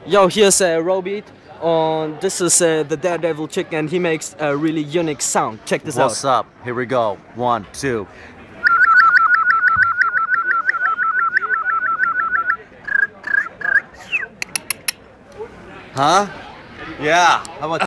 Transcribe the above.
Yo, here's Robeat. This is the Daredevil Chicken. He makes a really unique sound. Check this out. What's up? Here we go. 1, 2. Huh? Yeah. How about